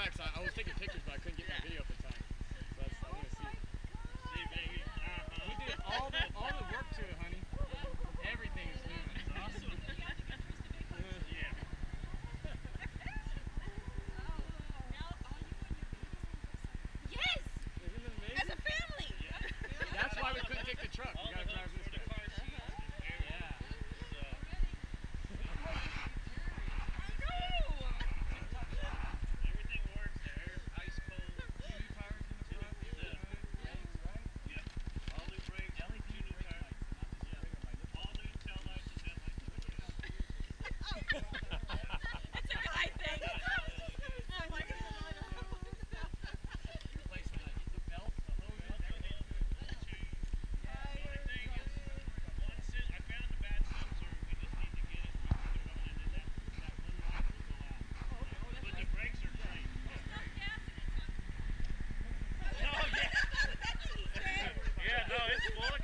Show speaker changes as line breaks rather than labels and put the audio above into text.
back. So I was taking pictures, but I couldn't get my video up in time. So I want to see.
See, baby.
We did all the work to it, honey. Everything is new.
It's awesome. Yeah.
Yes!
Isn't it amazing?
As a family!
Yeah.
That's why we couldn't take the truck. We gotta drive this guy.
Yeah. Everything works there. Ice cold.
New tires in the front. Brakes, right?
Yep. All new brakes. Two new tires. Yeah. All new tail lights and headlights.
That's a guy thing. Oh my God.
Replacing the belt, the hoses, everything.
I found the bad sensor. We just need to get it. We put it on, and then that one light will go out. But the brakes are great. Oh, yeah. Yeah, no, it's full of